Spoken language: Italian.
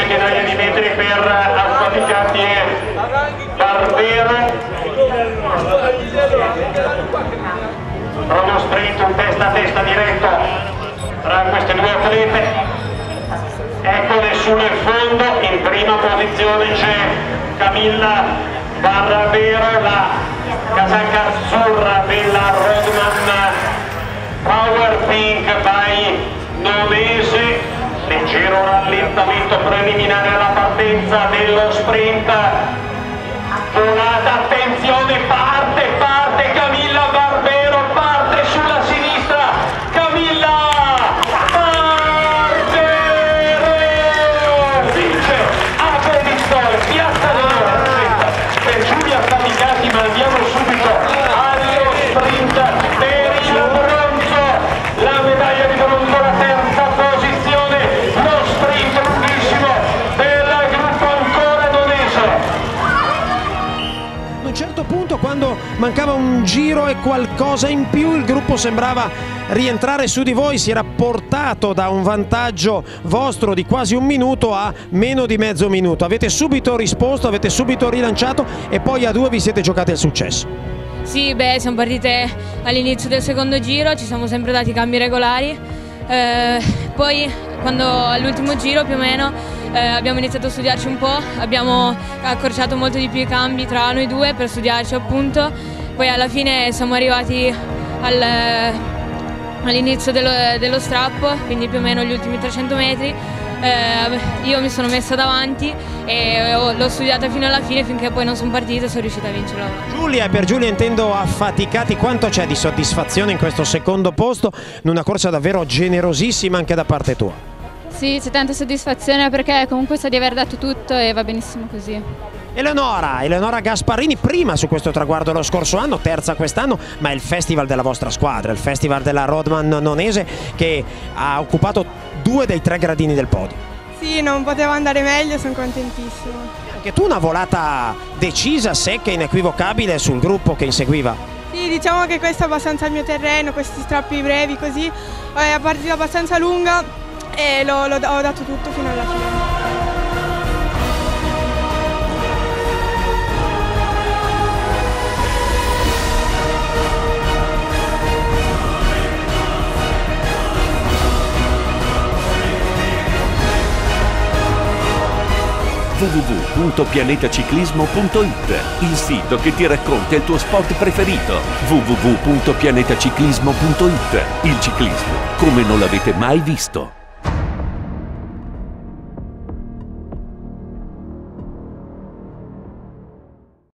centinaia di metri per Affaticati e Barbero. Uno sprint, un testa a testa diretto tra queste due atlete. Eccole su nel fondo, in prima posizione c'è Camilla Barbero, la casacca azzurra della Rodman Power Pink by Nonese. Leggero rallentamento preliminare alla partenza dello sprint. Volata, attenzione, parte Camilla Barbero, parte sulla sinistra, Camilla Barbero vince a Benistore, piazza d'onore per Giulia Affaticati, ma andiamo subito allo sprint per il bronzo, la medaglia di bronzo, la terza posizione, lo sprint lunghissimo del gruppo ancora nonese. A un certo punto, quando mancava un giro e qualcosa in più, il gruppo sembrava rientrare su di voi, si era portato da un vantaggio vostro di quasi un minuto a meno di mezzo minuto. Avete subito risposto, avete subito rilanciato e poi a due vi siete giocati il successo. Sì, beh, siamo partite all'inizio del secondo giro, ci siamo sempre dati cambi regolari, poi quando all'ultimo giro più o meno abbiamo iniziato a studiarci un po', abbiamo accorciato molto di più i cambi tra noi due per studiarci appunto, poi alla fine siamo arrivati all'inizio dello strappo, quindi più o meno gli ultimi 300 metri, io mi sono messa davanti e l'ho studiata fino alla fine finché poi non sono partita e sono riuscita a vincere. Giulia, per Giulia intendo Affaticati, quanto c'è di soddisfazione in questo secondo posto, in una corsa davvero generosissima anche da parte tua? Sì, c'è tanta soddisfazione perché comunque sa di aver dato tutto e va benissimo così. Eleonora Gasparini, prima su questo traguardo lo scorso anno, terza quest'anno, ma è il festival della vostra squadra, il festival della Rodman Nonese che ha occupato 2 dei 3 gradini del podio. Sì, non poteva andare meglio, sono contentissimo. Anche tu una volata decisa, secca, inequivocabile sul gruppo che inseguiva. Sì, diciamo che questo è abbastanza il mio terreno, questi strappi brevi così, è partita abbastanza lunga e ho dato tutto fino alla fine. www.pianetaciclismo.it, il sito che ti racconta il tuo sport preferito. www.pianetaciclismo.it, il ciclismo come non l'avete mai visto.